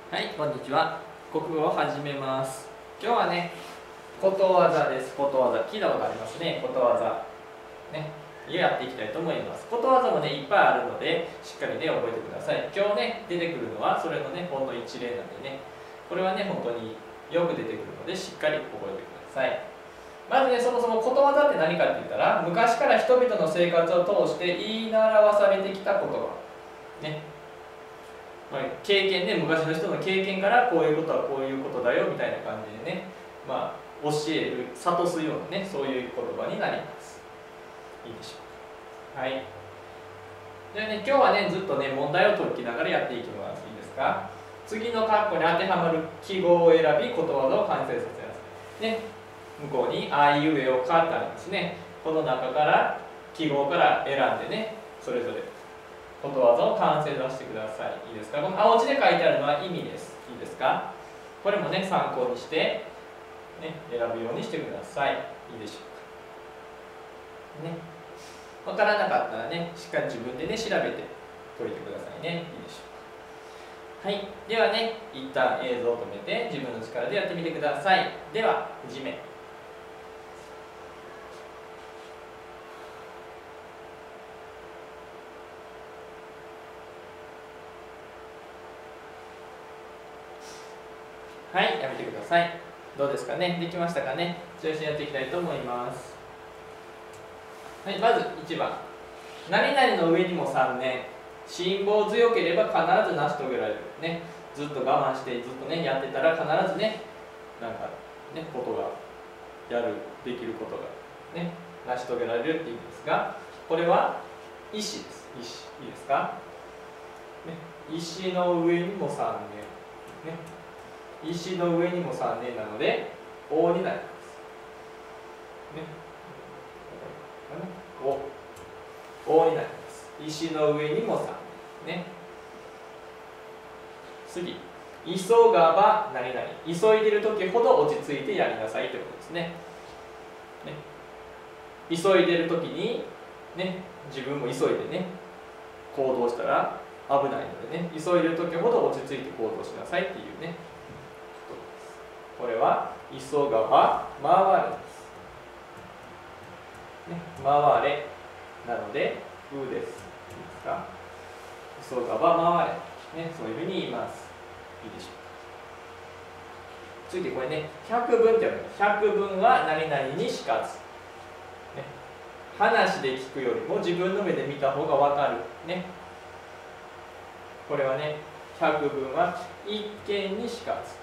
はい、こんにちは。国語を始めます。今日はね、ことわざです。ことわざ。聞いたことありますね。ことわざ。ね、やっていきたいと思います。ことわざもね、いっぱいあるので、しっかりね、覚えてください。今日ね、出てくるのは、それのね、ほんの一例なんでね、これはね、本当によく出てくるので、しっかり覚えてください。まずね、そもそもことわざって何かって言ったら、昔から人々の生活を通して言い習わされてきた言葉。ね。経験ね、昔の人の経験からこういうことはこういうことだよみたいな感じでね、教える、諭すようなね、そういう言葉になります。いいでしょうか。はい。でね、今日はね、ずっとね、問題を解きながらやっていきます。いいですか。次の括弧に当てはまる記号を選び、ことわざを完成させなさい。ね、向こうにあいうえおかってありますね。この中から記号から選んでね、それぞれことわざを完成させてください。いいですか。この青字で書いてあるのは意味です。いいですか。これもね、参考にして、ね、選ぶようにしてください。いいでしょうか。ね。わからなかったらね、しっかり自分でね、調べて解いてくださいね。いいでしょうか。はい。ではね、一旦映像を止めて、自分の力でやってみてください。では、始め。はい、やめてください。どうですかね。できましたかね。中心やっていきたいと思います。はい、まず1番。何々の上にも3年。辛抱強ければ必ず成し遂げられる。ね、ずっと我慢してずっとね、やってたら必ずね、なんかね、ことができることがね、成し遂げられるっていうんですが、これは石です。石。いいですか。ね、石の上にも3年。ね、石の上にも3年なので、O になります。ね、O になります。石の上にも3年。ね。次。急がば何々。急いでいる時ほど落ち着いてやりなさいということですね。ね、急いでいる時に、ね、自分も急いでね、行動したら危ないのでね、急いでいる時ほど落ち着いて行動しなさいっていうね。これは急がば回れです、ね、回れなのでうです。いいですか。急がば回れ、ね、そういうふうに言います。いいでしょうか。次これね、百聞ってある。百聞は何々にしかず、ね、話で聞くよりも自分の目で見た方が分かる、ね、これはね、百聞は一見にしかず、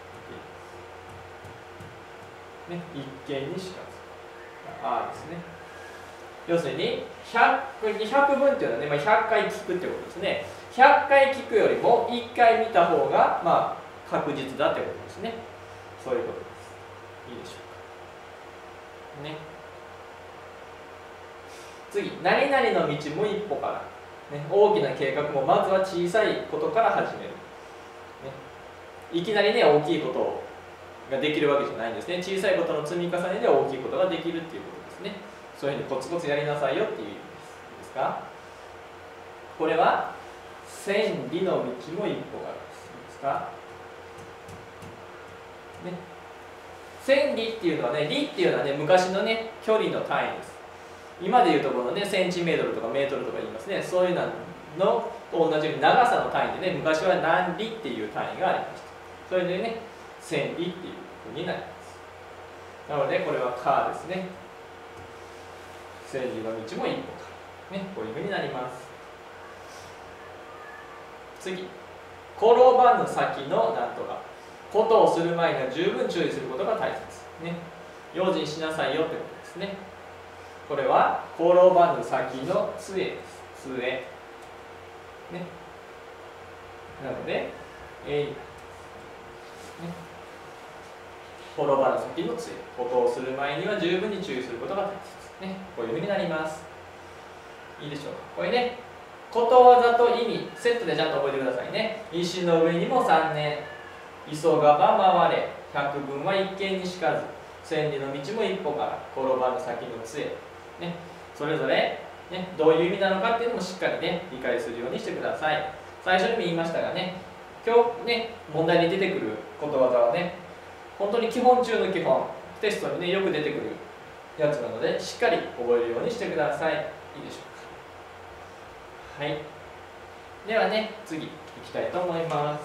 ね、一見にしかず。ああですね。要するに100分っていうのはね、100回聞くってことですね。100回聞くよりも1回見た方が確実だってことですね。そういうことです。いいでしょうか。ね。次、何々の道も一歩から。ね、大きな計画もまずは小さいことから始める。ね、いきなりね、大きいことができるわけじゃないんですね。小さいことの積み重ねで大きいことができるっていうことですね。そういうふうにコツコツやりなさいよっていう意味です。いいですか。これは千里の道も一歩があるんです。いいですか。ね、千里っていうのはね、里っていうのはね、昔のね、距離の単位です。今でいうところのね、センチメートルとかメートルとか言いますね。そういうのと同じように長さの単位でね、昔は何里っていう単位がありました。それでね、千里っていうふうになります。なので、これはカーですね。千里の道も一歩か。ね、こういうふうになります。次。転ばぬ先のなんとか。ことをする前には十分注意することが大切。ね。用心しなさいよってことですね。これは転ばぬ先の杖です。杖。ね。なので、ね、転ばぬ先の杖。ことをする前には十分に注意することが大切。ね。こういうふうになります。いいでしょうか。これね、ことわざと意味、セットでちゃんと覚えてくださいね。石の上にも3年。急がば回れ。百聞は一見にしかず。千里の道も一歩から。転ばぬ先の杖。ね、それぞれ、ね、どういう意味なのかっていうのもしっかりね、理解するようにしてください。最初にも言いましたがね、 今日ね問題に出てくることわざはね本当に基本中の基本、テストにねよく出てくるやつなのでしっかり覚えるようにしてください。いいでしょうか。はい、ではね次いきたいと思います。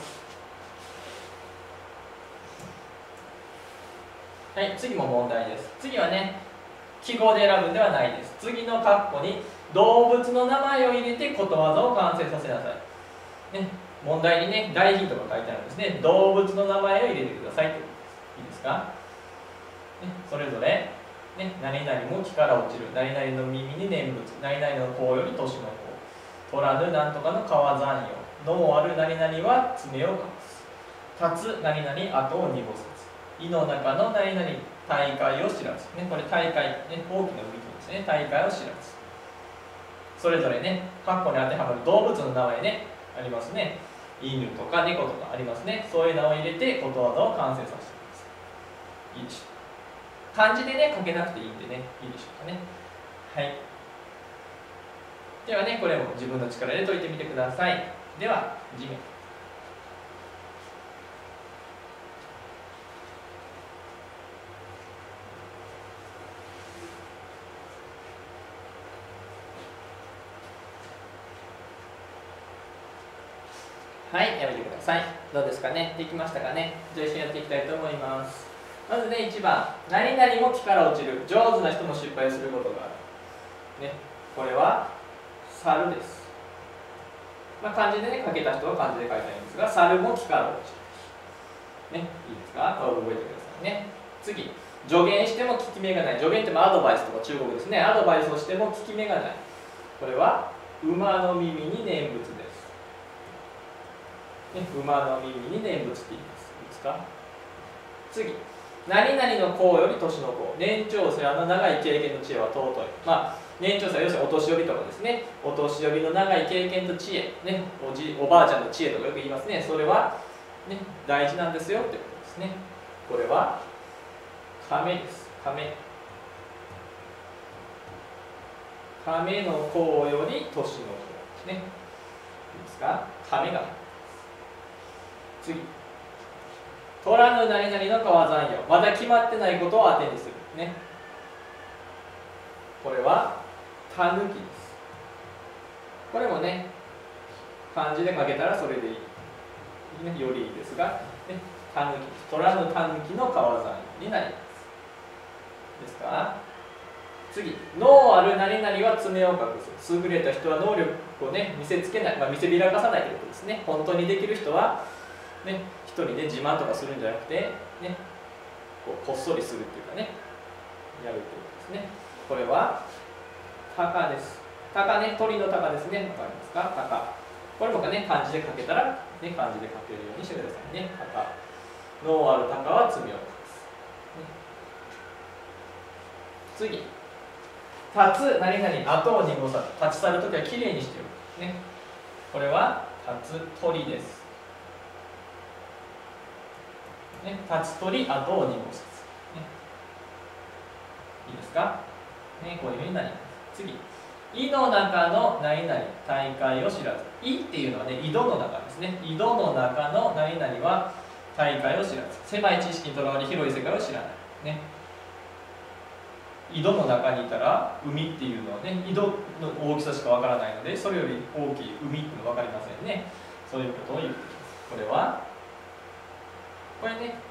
はい、次も問題です。次はね記号で選ぶんではないです。次の括弧に動物の名前を入れてことわざを完成させなさい。ね、問題にね大ヒントが書いてあるんですね。動物の名前を入れてくださいということです。いいですか。ね、それぞれ、ね、何々も木から落ちる、何々の耳に念仏、何々の甲より年の甲、取らぬなんとかの川山用、脳ある何々は爪を隠す、立つ何々後を濁さず、胃の中の何々大会を知らず、ね、これ大会、ね、大きな海ですね、大会を知らず、それぞれね括弧に当てはまる動物の名前ねありますね。犬とか猫とかありますね。そういうのを入れてことわざを完成させてください。いいでしょうか。漢字でね書けなくていいんでね、いいでしょうかね。はい、ではねこれも自分の力で解いてみてください。では地面、はい、やめてください。どうですかね、できましたかね。じゃあ一緒にやっていきたいと思います。まずね1番、何々も木から落ちる、上手な人も失敗することがある、ね、これは猿です。漢字でね書けた人は漢字で書いたらいいんですが、猿も木から落ちる、ね、いいですか。これ覚えてくださいね。次、助言しても効き目がない。助言ってアドバイスとか中国ですね。アドバイスをしても効き目がない、これは馬の耳に念仏です。ね、馬の耳に念仏って言います。いいですか。次、何々の功より年の功、年長者の長い経験と知恵は尊い。年長者、要するにお年寄りとかですね、お年寄りの長い経験と知恵、ね、おばあちゃんの知恵とかよく言いますね。それは、ね、大事なんですよということですね。これは亀です。亀の功より年の功ですね。いいですか。亀が次、取らぬ何々の川山用、まだ決まってないことを当てにする、ね、これはたぬきです。これもね漢字で書けたらそれでいい、ね、よりいいですが、ね、たぬき、取らぬたぬきの川山用になります。ですか。次、能ある何々は爪を隠す、優れた人は能力をね見せつけない、見せびらかさないということですね。本当にできる人はね、人にね自慢とかするんじゃなくて、ね、こっそりするっていうかね、やるってことですね。これは鷹です。鷹ね、鳥の鷹ですね。わかりますか。鷹、これもね漢字で書けたら、ね、漢字で書けるようにしてくださいね。鷹、能ある鷹は罪を犯す、ね、次、立つ何々後を濁さず、立ち去るときはきれいにしておく、ね、これは立つ鳥です。ね、立つ鳥後を濁さず、ね、いいですか、ね、こういうふうになります。次、井の中の何々大会を知らず、井っていうのはね井戸の中ですね。井戸の中の何々は大会を知らず、狭い知識にとらわれ広い世界を知らない、ね、井戸の中にいたら海っていうのはね井戸の大きさしかわからないので、それより大きい海っていうのは分かりませんね。そういうことを言っています。これはこれね、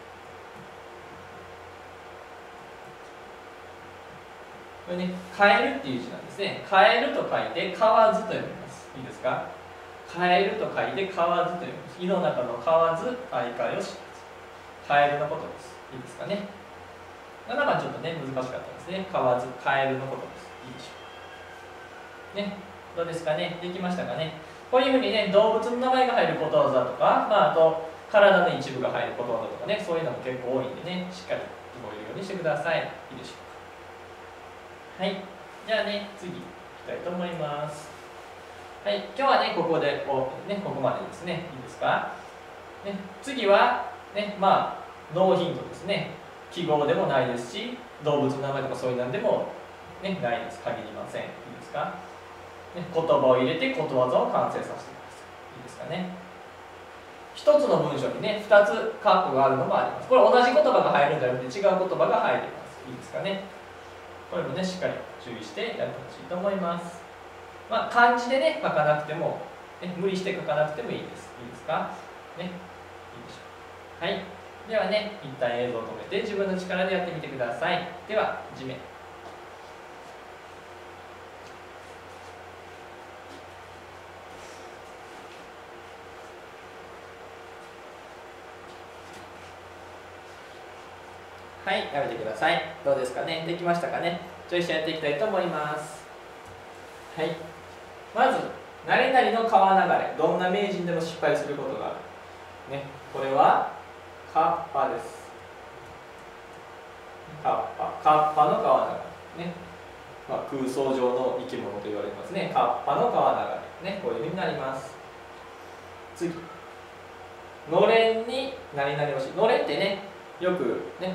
これね、カエルっていう字なんですね。カエルと書いて河津と読みます。いいですか。カエルと書いて河津と読みます。井の中の河津、大海を知らず。カエルのことです。いいですかね。7番ちょっとね、難しかったですね。河津、カエルのことです。いいでしょう。ね、どうですかね。できましたかね。こういうふうにね、動物の名前が入ることわざとか、あと、体の一部が入ることわざとかね、そういうのも結構多いんでね、しっかり覚えるようにしてください。いいでしょうか。はい。じゃあね、次いきたいと思います。はい。今日はね、ここまでですね。いいですか。ね、次は、ね、ノーヒントですね。記号でもないですし、動物の名前とかそういうのでも、ね、ないです。限りません。いいですか。ね、言葉を入れてことわざを完成させてください。いいですかね。 一つの文章にね2つ括弧があるのもあります。これ同じ言葉が入るんじゃなくて違う言葉が入ります。いいですかね。これもねしっかり注意してやってほしいと思います。まあ、漢字でね書かなくても、ね、無理して書かなくてもいいです。いいですかね。いいでしょう。はい。ではね一旦映像を止めて自分の力でやってみてください。では地面。はい、やめてください。どうですかね。できましたかね。一緒にやっていきたいと思います。はい。まず、何々の川流れ。どんな名人でも失敗することがある。ね、これは、カッパです。カッパの川流れ。ね。まあ、空想上の生き物と言われますね。カッパの川流れ。ね、こういうふうになります。次。のれんに何々をし。のれんってね、よくね、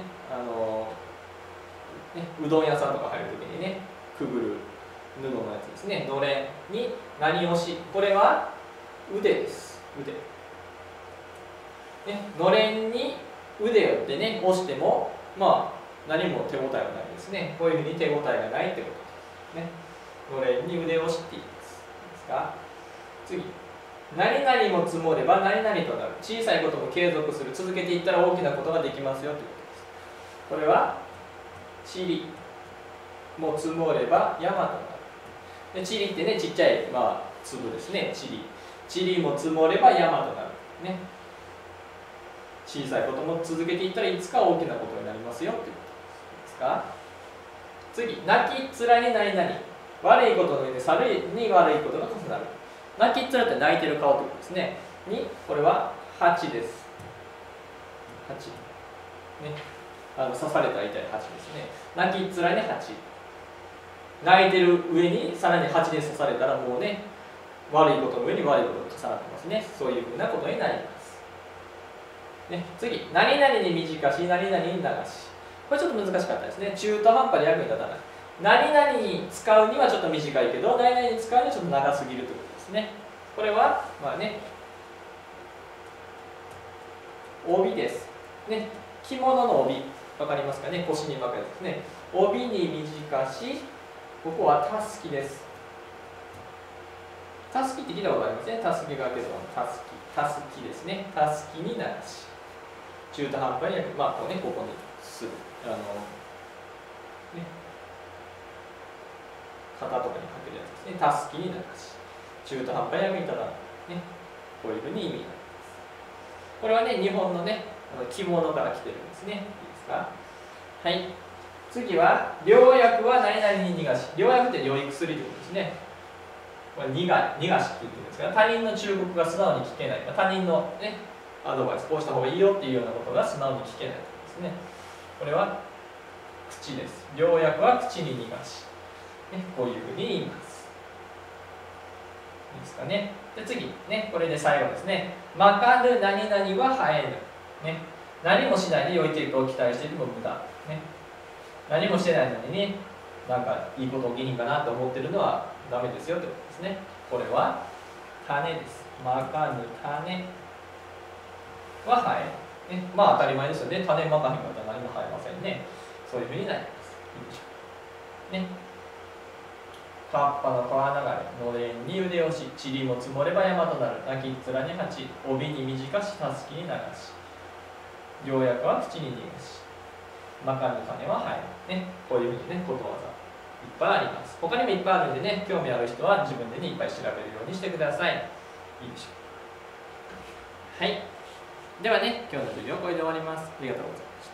うどん屋さんとか入るときにねくぐる布のやつですね。のれんに何押し、これは腕です。腕、ね、のれんに腕をね押してもまあ何も手応えがないですね。こういうふうに手応えがないってことですね。のれんに腕を押していいです。いいですか。次、何々も積もれば何々となる。小さいことも継続する。続けていったら大きなことができますよということです。これは塵も積もれば山となる。で塵ってねちっちゃい、まあ、粒ですね。塵も積もれば山となる、ね、小さいことも続けていったらいつか大きなことになりますよということですか。次、泣きっ面に何々。悪いことの上でさらに悪いことが重なる。泣きっ面って泣いてる顔ということですね。に、これは蜂です。蜂。ね。刺されたら痛い蜂ですね。泣きっ面に蜂。泣いてる上にさらに蜂で刺されたらもうね、悪いことの上に悪いことが重なってますね。そういうふうなことになります。ね、次、何々に短し、何々に流し。これちょっと難しかったですね。中途半端で役に立たない。何々に使うにはちょっと短いけど、何々に使うにはちょっと長すぎるということですね。これは、まあね、帯です。ね、着物の帯、わかりますかね。腰に巻くやつですね。帯に短し、ここはたすきです。たすきって聞いたことありますね。たすきがけど、たすきですね。たすきに流し。中途半端に、まあこうね、ここにする。ね、肩とかにかけるやつですね。たすきに流し。中途半端に役に立たない。ね、こういうふうに意味があります。これはね、日本のね、着物から来てるんですね。いいですか。はい。次は、良薬は何々に逃がし。良薬って良い薬ということですね。これ逃がしって言うんですが、他人の忠告が素直に聞けない。他人のね、アドバイス、こうした方がいいよっていうようなことが素直に聞けないということですね。これは、口です。良薬は口に逃がし。ね、こういうふうに言います。いいですかね。で、次、ね、これで最後ですね。まかぬ何々は生えぬ。ね、何もしないで良い結果を期待していても無駄。ね、何もしてないのにね、なんかいいこと起きひんかなと思ってるのはダメですよということですね。これは種です。まかぬ種は生える。ね、まあ当たり前ですよね。種まかへんかったら何も生えませんね。そういうふうになります。いいでしょう。ね。カッパの川流れ、のれんに腕押し、塵も積もれば山となる。泣きっ面に蜂、帯に短し、たすきに流し。良薬は口に逃がし。まかぬ種は生える。ね。こういうふうにね、ことわざ。いっぱいあります。他にもいっぱいあるんでね、興味ある人は自分でね、いっぱい調べるようにしてください。いいでしょう。はい。ではね、今日の授業はこれで終わります。ありがとうございました。